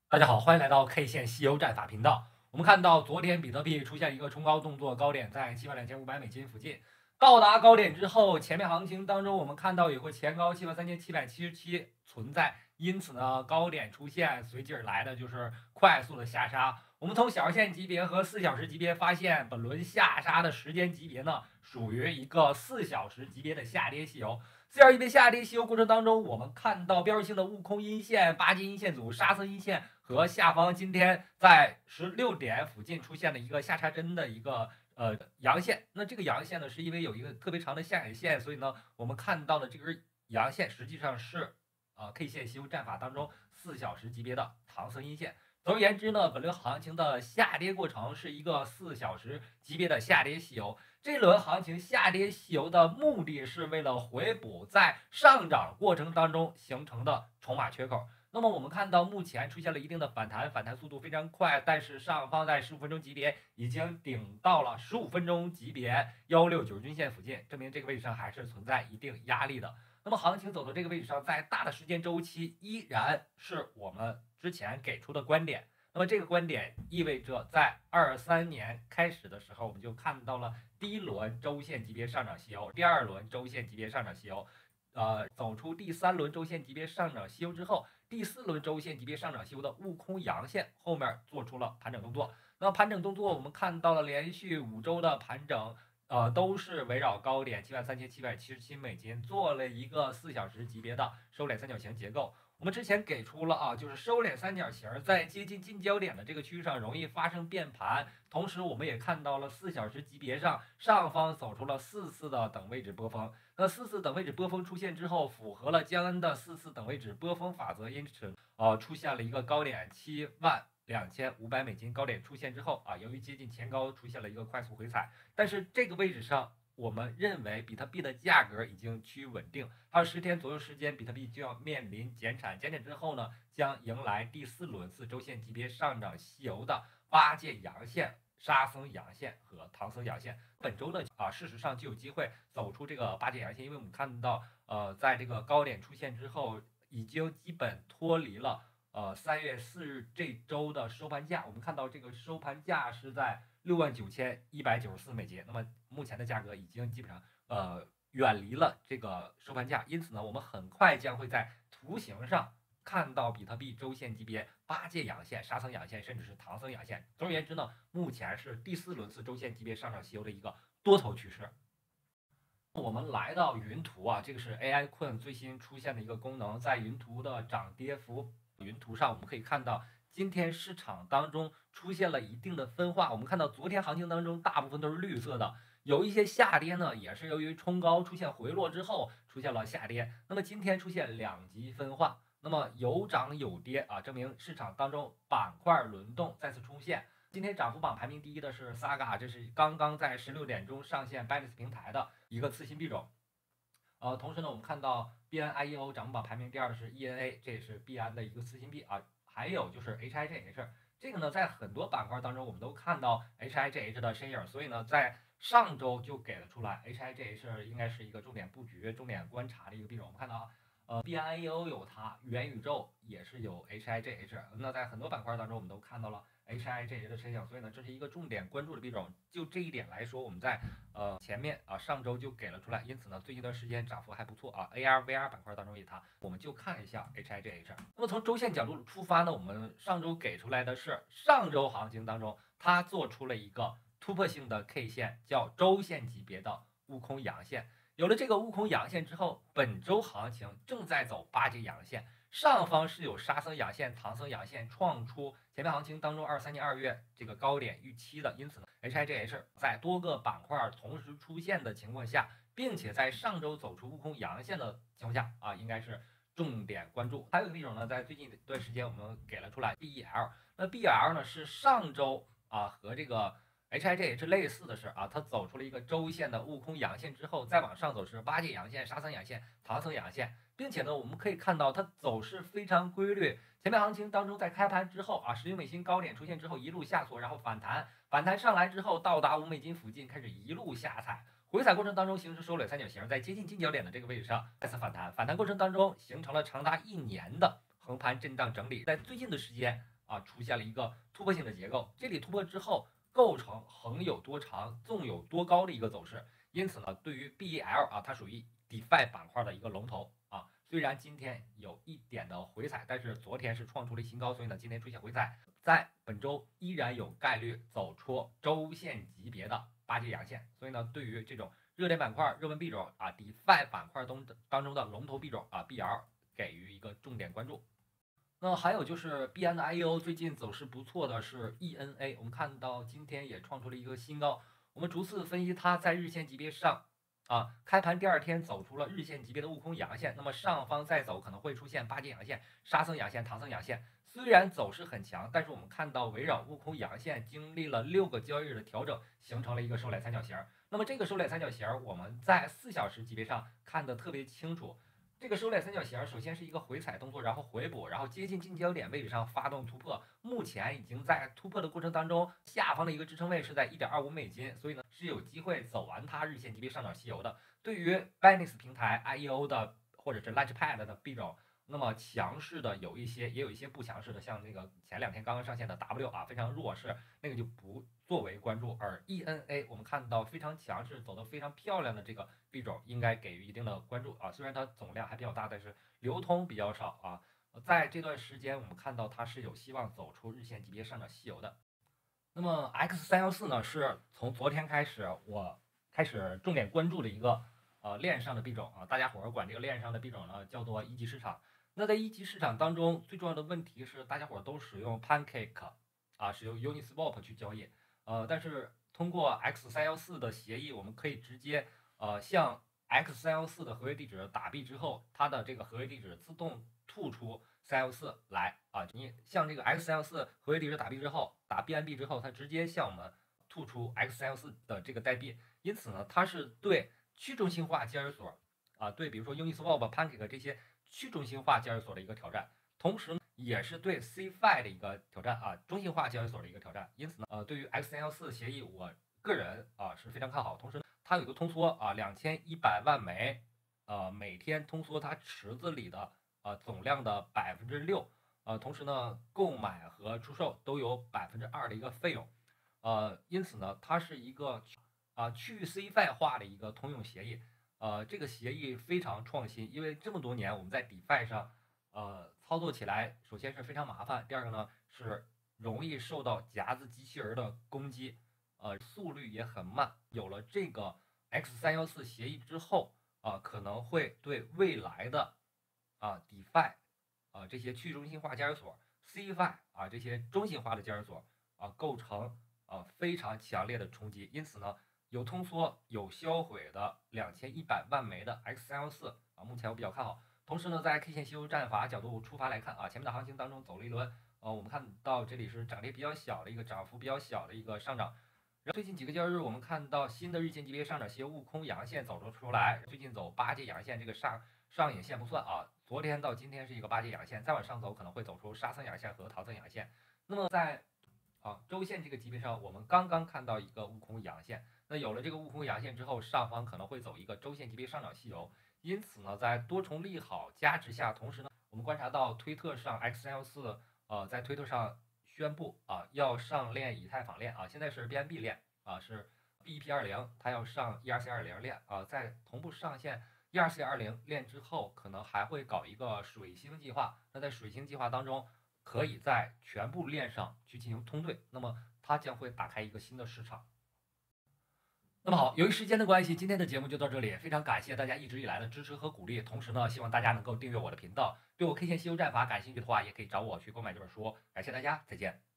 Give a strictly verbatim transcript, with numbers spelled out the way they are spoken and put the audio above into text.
大家好，欢迎来到 K 线西游战法频道。我们看到昨天比特币出现一个冲高动作，高点在七万两千五百美金附近。到达高点之后，前面行情当中我们看到有个前高七万三千七百七十七存在，因此呢高点出现，随即而来的就是快速的下杀。我们从小线级别和四小时级别发现，本轮下杀的时间级别呢属于一个四小时级别的下跌西游。四小时级别下跌西游过程当中，我们看到标志性的悟空阴线、八阶阴线组、沙僧阴线和下方今天在十六点附近出现了一个下叉针的一个呃阳线。那这个阳线呢，是因为有一个特别长的下影线，所以呢，我们看到的这根阳线实际上是呃 K 线西游战法当中四小时级别的唐僧阴线。总而言之呢，本轮行情的下跌过程是一个四小时级别的下跌西游。这轮行情下跌西游的目的是为了回补在上涨过程当中形成的筹码缺口。那么我们看到目前出现了一定的反弹，反弹速度非常快，但是上方在十五分钟级别已经顶到了十五分钟级别一六九均线附近，证明这个位置上还是存在一定压力的。那么行情走到这个位置上，在大的时间周期依然是我们之前给出的观点。那么这个观点意味着，在二三年开始的时候，我们就看到了第一轮周线级别上涨西游，第二轮周线级别上涨西游，呃，走出第三轮周线级别上涨西游之后，第四轮周线级别上涨西游的悟空阳线后面做出了盘整动作。那盘整动作，我们看到了连续五周的盘整。呃，都是围绕高点七万三千七百七十七美金做了一个四小时级别的收敛三角形结构。我们之前给出了啊，就是收敛三角形在接近近焦点的这个区域上容易发生变盘，同时我们也看到了四小时级别上上方走出了四次的等位置波峰。那四次等位置波峰出现之后，符合了江恩的四次等位置波峰法则，因此呃出现了一个高点七万两千五百美金高点出现之后啊，由于接近前高出现了一个快速回踩，但是这个位置上，我们认为比特币的价格已经趋于稳定，还有十天左右时间，比特币就要面临减产，减产之后呢，将迎来第四轮四周线级别上涨西游的八界阳线、沙僧阳线和唐僧阳线。本周呢啊，事实上就有机会走出这个八界阳线，因为我们看到呃，在这个高点出现之后，已经基本脱离了。呃，三月四日这周的收盘价，我们看到这个收盘价是在六万九千一百九十四美金。那么目前的价格已经基本上呃远离了这个收盘价，因此呢，我们很快将会在图形上看到比特币周线级别八界阳线、沙僧阳线，甚至是唐僧阳线。总而言之呢，目前是第四轮次周线级别上涨西游的一个多头趋势。我们来到云图啊，这个是 A I 困最新出现的一个功能，在云图的涨跌幅云图上，我们可以看到今天市场当中出现了一定的分化。我们看到昨天行情当中大部分都是绿色的，有一些下跌呢，也是由于冲高出现回落之后出现了下跌。那么今天出现两极分化，那么有涨有跌啊，证明市场当中板块轮动再次出现。今天涨幅榜排名第一的是 Saga， 这是刚刚在十六点钟上线 Binance 平台的一个次新币种。呃，同时呢，我们看到 B N I E O 涨幅榜排名第二的是 E N A， 这也是币安的一个次新币啊。还有就是 H I G H， 这个呢，在很多板块当中我们都看到 H I G H 的身影，所以呢，在上周就给了出来 ，H I G H 应该是一个重点布局、重点观察的一个币种。我们看到呃 B N I E O 有它，元宇宙也是有 H I G H， 那在很多板块当中我们都看到了 H I G H 的身影，所以呢，这是一个重点关注的币种。就这一点来说，我们在呃前面啊上周就给了出来，因此呢，最近一段时间涨幅还不错啊。A R V R 板块当中有它，我们就看一下 H I G H。那么从周线角度出发呢，我们上周给出来的是上周行情当中，它做出了一个突破性的 K 线，叫周线级别的悟空阳线。有了这个悟空阳线之后，本周行情正在走八节阳线，上方是有沙僧阳线、唐僧阳线创出前面行情当中二三年二月这个高点预期的，因此呢 ，H I G H 在多个板块同时出现的情况下，并且在上周走出悟空阳线的情况下啊，应该是重点关注。还有一个币种呢，在最近一段时间我们给了出来 B E L， 那 B E L 呢是上周啊和这个H I G H 类似的是啊，它走出了一个周线的悟空阳线之后，再往上走是八界阳线、沙僧阳线、唐僧阳线，并且呢，我们可以看到它走势非常规律。前面行情当中，在开盘之后啊，十九美金高点出现之后一路下挫，然后反弹，反弹上来之后到达五美金附近，开始一路下踩。回踩过程当中形成收敛三角形，在接近近焦点的这个位置上再次反弹，反弹过程当中形成了长达一年的横盘震荡整理，在最近的时间。 啊出现了一个突破性的结构，这里突破之后构成横有多长，纵有多高的一个走势。因此呢，对于 B E L 啊，它属于 DeFi 板块的一个龙头啊。虽然今天有一点的回踩，但是昨天是创出了新高，所以呢，今天出现回踩，在本周依然有概率走出周线级别的八节阳线。所以呢，对于这种热点板块、热门币种啊 ，DeFi 板块中当中的龙头币种啊 ，B L 给予一个重点关注。那还有就是币安的 I E O 最近走势不错的是 E N A， 我们看到今天也创出了一个新高。我们逐次分析它在日线级别上啊，开盘第二天走出了日线级别的悟空阳线，那么上方再走可能会出现八节阳线、沙僧阳线、唐僧阳线。虽然走势很强，但是我们看到围绕悟空阳线经历了六个交易日的调整，形成了一个收敛三角形。那么这个收敛三角形我们在四小时级别上看得特别清楚。这个收敛三角形首先是一个回踩动作，然后回补，然后接近近焦点位置上发动突破。目前已经在突破的过程当中，下方的一个支撑位是在 一点二五美金，所以呢是有机会走完它日线级别上涨吸油的。对于 Binance 平台 I E O 的或者是 Launchpad 的币种，那么强势的有一些，也有一些不强势的，像那个前两天刚刚上线的 W 啊，非常弱势，那个就不作为关注。而 E N A 我们看到非常强势，走得非常漂亮的这个币种，应该给予一定的关注啊。虽然它总量还比较大，但是流通比较少啊。在这段时间，我们看到它是有希望走出日线级别上涨吸油的。那么 X 三一四呢，是从昨天开始我开始重点关注的一个呃链上的币种啊，大家伙儿管这个链上的币种呢叫做一级市场。那在一级市场当中，最重要的问题是大家伙儿都使用 Pancake 啊，使用 Uniswap 去交易，呃，但是通过 X 三一四的协议，我们可以直接呃向 X 三一四的合约地址打币之后，它的这个合约地址自动吐出三一四来啊，你向这个 X 三一四合约地址打币之后，打 B N B 之后，它直接向我们吐出 X 三一四的这个代币，因此呢，它是对去中心化交易所啊，对比如说 Uniswap、Pancake 这些去中心化交易所的一个挑战，同时也是对 C F I 的一个挑战啊，中心化交易所的一个挑战。因此呢，呃，对于 X 三一四协议，我个人啊是非常看好。同时，它有一个通缩啊，两千一百万枚，呃，每天通缩它池子里的呃总量的百分之六，呃，同时呢，购买和出售都有百分之二的一个费用，呃，因此呢，它是一个啊去 C F I 化的一个通用协议。呃，这个协议非常创新，因为这么多年我们在 DeFi 上，呃，操作起来，首先是非常麻烦，第二个呢是容易受到夹子机器人的攻击，呃，速率也很慢。有了这个 X 三一四协议之后，啊、呃，可能会对未来的啊 DeFi 啊这些去中心化交易所、C F I 啊这些中心化的交易所啊构成啊非常强烈的冲击，因此呢。有通缩、有销毁的两千一百万枚的 X 三一四啊，目前我比较看好。同时呢，在 K 线吸收战法角度出发来看啊，前面的行情当中走了一轮，呃，我们看到这里是涨跌比较小的一个涨幅比较小的一个上涨。然后最近几个交易日，我们看到新的日线级别上涨线悟空阳线走了出来，最近走八节阳线，这个上上影线不算啊。昨天到今天是一个八节阳线，再往上走可能会走出沙僧阳线和唐僧阳线。那么在啊周线这个级别上，我们刚刚看到一个悟空阳线。那有了这个悟空阳线之后，上方可能会走一个周线级别上涨吸油，因此呢，在多重利好加持下，同时呢，我们观察到推特上 X 三一四呃在推特上宣布啊要上链以太坊链啊，现在是 B N B 链啊是 B E P 二零，它要上 E R C 二零链啊，在同步上线 E R C 二零链之后，可能还会搞一个水星计划。那在水星计划当中，可以在全部链上去进行通兑，那么它将会打开一个新的市场。那么好，由于时间的关系，今天的节目就到这里。非常感谢大家一直以来的支持和鼓励，同时呢，希望大家能够订阅我的频道。对我 K 线西游战法感兴趣的话，也可以找我去购买这本书。感谢大家，再见。